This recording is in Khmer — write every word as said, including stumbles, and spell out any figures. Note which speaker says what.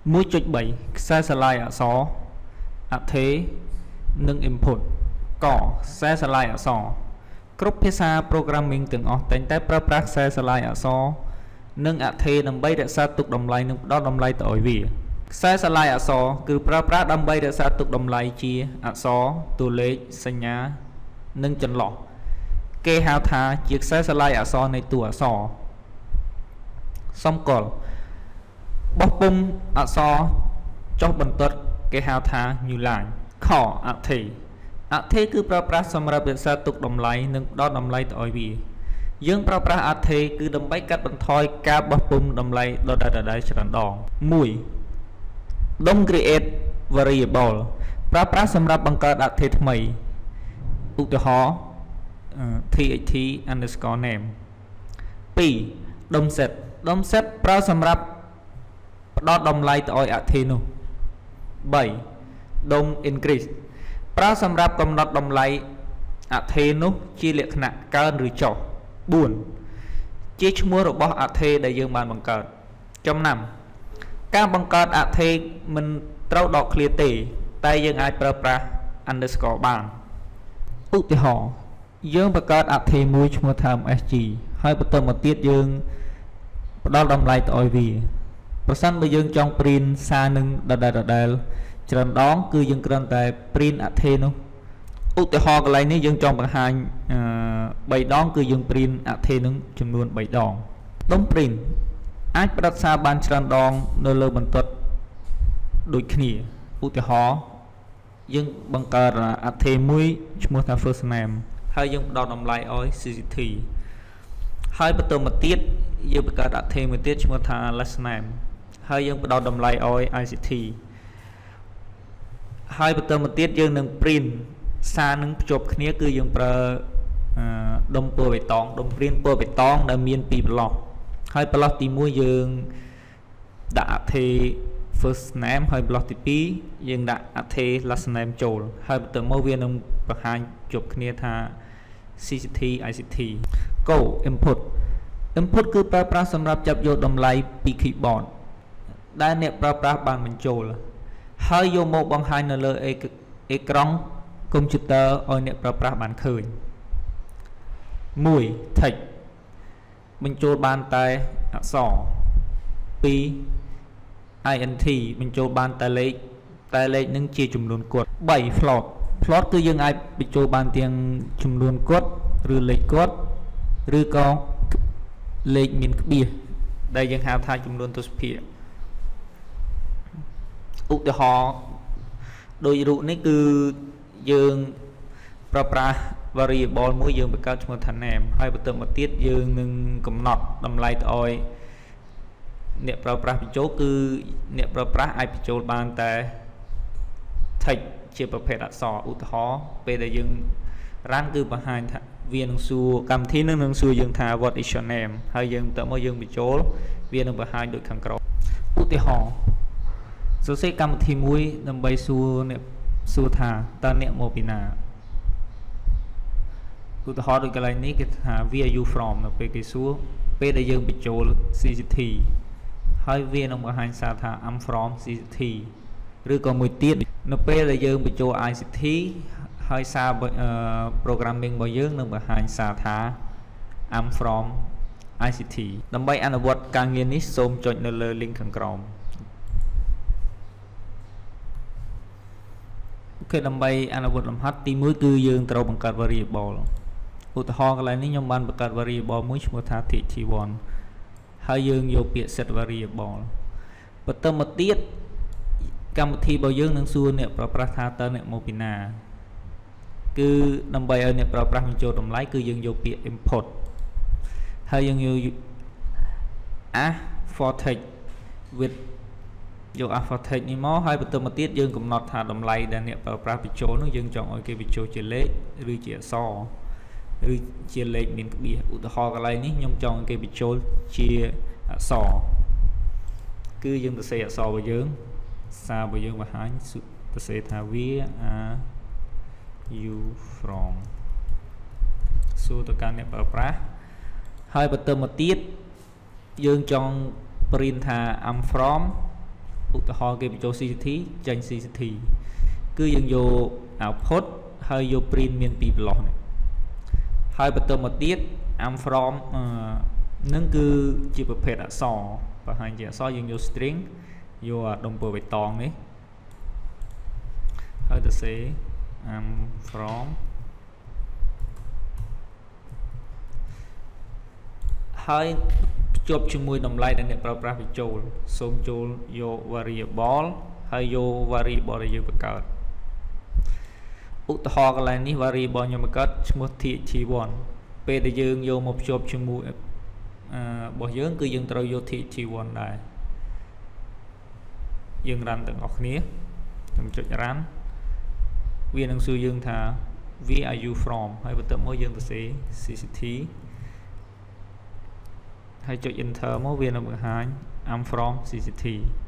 Speaker 1: មួយចុចបីខ្សែស្រឡាយអក្សរអថេនិង input កខ្សែស្រឡាយអក្សរគ្រប់ភាសា programming ទាំងអស់តែងតែប្រើប្រាស់ខ្សែស្រឡាយអក្សរនិងអថេដើម្បីរក្សាទុកតម្លៃនិងផ្ដល់តម្លៃទៅឲ្យវាខ្សែស្រឡាយអក្សរគឺប្រើប្រាស់ដើម្បីរក្សាទុកតម្លៃជាអក្សរតួលេខសញ្ញានិងចន្លោះគេហៅថាជាខ្សែស្រឡាយអក្សរនៃតួអក្សរសំគាល់បោះពុម្ពអក្សរចុះបន្ទាត់គេហៅថា new line ខអថេអថេគឺប្រើប្រាស់សម្រាប់រក្សាទុកតម្លៃនិងផ្ដល់តម្លៃទៅឲ្យវាយើងប្រើប្រាស់អថេគឺដើម្បីកាត់បន្ថយការបោះពុម្ពតម្លៃដដែលៗច្រើនដងមួយដុំ create variable ប្រើប្រាស់សម្រាប់បង្កើតអថេថ្មីឧទាហរណ៍ txt underscore name ពីរដុំ set ដុំ set ប្រើសម្រាប់ផ្ដល់តម្លៃទៅឲ្យអថេនោះបីដុំ increase ប្រើសម្រាប់កំណត់តម្លៃអថេនោះជាលក្ខណៈកើនឬចុះបួនជាឈ្មោះរបស់អថេដែលយើងបានបង្កើតចំណាំការបង្កើតអថេមិនត្រូវដកឃ្លាទេតែយើងអាចប្រើប្រាស់ underscore បានឧទាហរណ៍យើងបង្កើតអថេមួយឈ្មោះថា msg ហើយបន្តមកទៀតយើងផ្ដល់តម្លៃទៅឲ្យវាប្រសិនបើយើងចង់ print សារនឹងដដែលដដែលច្រើនដងគឺយើងគ្រាន់តែ print អថេនោះឧទាហរណ៍កន្លែងនេះយើងចង់បង្ហាញបីដងគឺយើង print អថេនឹងចំនួនបីដងដុំ print អាចផ្ដិតសារបានច្រើនដងនៅលើបន្ទាត់ដូចគ្នាឧទាហរណ៍យើងបង្កើតអថេមួយឈ្មោះថា first name ហើយយើងផ្ដល់តម្លៃឲ្យ cct ហើយបន្តមកទៀតយើងបង្កើតអថេមួយទៀតឈ្មោះថា last name ហើយយើងផ្ដល់តម្លៃឲ្យ ict ហើយបន្តមកទៀតយើងនឹង print សារនឹងភ្ជាប់គ្នាគឺយើងប្រើដុំពណ៌បៃតងដុំ print ពណ៌បៃតងដែលមានពីរប្លោះហើយប្លោះទីមួយយើងដាក់អថេ first name ហើយប្លោះទីពីរយើងដាក់អថេ last name ចូលហើយបន្តមកវានឹងបង្ហាញភ្ជាប់គ្នាថា cct ict កូ input input គឺប្រើប្រាស់សម្រាប់ចាប់យកតម្លៃពី keyboard ដែលអ្នកប្រើប្រាស់បានបញ្ចូលហើយយកមកបង្ហាញនៅលើអេក្រង់កុំព្យូទ័រឲ្យអ្នកប្រើប្រាស់បានឃើញមួយ text បញ្ចូលបានតែអក្សរពីរ int បញ្ចូលបានតែលេខតែលេខនឹងជាចំនួនគត់បី float float គឺយើងអាចបញ្ចូលបានទាំងចំនួនគត់ឬលេខគត់ឬក៏លេខមានក្បៀសដែលយើងហៅថាចំនួនទស្សភាគឧទាហរណ៍ដោយរូបនេះគឺយើងប្រើប្រាស់ variable មួយយើងបង្កើតឈ្មោះថា name ហើយបន្តមកទៀតយើងនឹងកំណត់តម្លៃទៅឲ្យអ្នកប្រើប្រាស់បញ្ចូលគឺអ្នកប្រើប្រាស់អាចបញ្ចូលបានតែ text ជាប្រភេទអក្សរឧទាហរណ៍ពេលដែលយើង run គឺបង្ហាញថាវានឹងសួរកម្មវិធីនឹងនឹងសួរយើងថា what is your name ហើយយើងបន្តមកយើងបញ្ចូលវានឹងបង្ហាញដូចខាងក្រោមឧទាហរណ៍សរសេរកម្មវិធីមួយដើម្បីសួរអ្នកសួរថាតើអ្នកមកពីណាឧទាហរណ៍ដូចកន្លែងនេះគេថា where are you from នៅពេលគេសួរពេលដែលយើងបញ្ចូល cct ហើយវានឹងបង្ហាញសារថា I'm from cct ឬក៏មួយទៀតនៅពេលដែលយើងបញ្ចូល ict ហើយសារ programming របស់យើងនឹងបង្ហាញសារថា I'm from ict ដើម្បីអនុវត្តការងារនេះសូមចុចនៅលើ link ខាងក្រោមគឺដើម្បីអនុវត្តលំហាត់ទីមួយគឺយើងត្រូវបង្កើត variable ឧទាហរណ៍កន្លែងនេះខ្ញុំបានបង្កើត variable មួយឈ្មោះថា txt one ហើយយើងយកពាក្យ set variable បន្តមកទៀតកម្មវិធីរបស់យើងនឹងសួរអ្នកប្រើប្រាស់ថាតើអ្នកមកពីណាគឺដើម្បីឲ្យអ្នកប្រើប្រាស់បញ្ចូលតម្លៃគឺយើងយកពាក្យ input ហើយយើងយក a for text with យក a for text នេះមកហើយបន្តមកទៀតយើងកំណត់ថាតម្លៃដែលអ្នកប្រើប្រាស់បញ្ចូលនោះយើងចង់ឲ្យគេបញ្ចូលជាលេខឬជាអក្សរឬជាលេខមានក្បៀសឧទាហរណ៍កន្លែងនេះខ្ញុំចង់ឲ្យគេបញ្ចូលជាអក្សរគឺយើងសរសេរអក្សររបស់យើងសាររបស់យើងបង្ហាញសរសេរថា where are you from សួរទៅកាន់អ្នកប្រើប្រាស់ហើយបន្តមកទៀតយើងចង់ print ថា I'm from ឧទាហរណ៍គេបញ្ចូល ซี ซี ที ចេញ ซี ซี ที គឺយើងយក output ហើយយក print មានពីរប្លោះនេះហើយបន្តមកទៀត am from នឹងគឺជាប្រភេទអក្សរបើហើយជាអក្សរយើងយក string យកអាដុំពើបៃតងនេះហើយទៅ say am from ហើយភ្ជាប់ជាមួយតម្លៃដែលអ្នកប្រើប្រាស់បញ្ចូលសូមចូលយក variable ហើយយក variable ដែលយើងបង្កើតឧទាហរណ៍កន្លែងនេះ variable ខ្ញុំបង្កើតឈ្មោះ ที เอ็กซ์ ที วัน ពេលដែលយើងយកមកភ្ជាប់ជាមួយរបស់យើងគឺយើងត្រូវយក ที เอ็กซ์ ที วัน ដែរយើង run ទាំងអស់គ្នាខ្ញុំចុច run វានឹងសួរយើងថា where are you from ហើយបន្ទាប់មកយើងទៅ say ซี ซี ที ហើយចុច enter មកវានឹងបង្ហាញ I'm from ซี ซี ที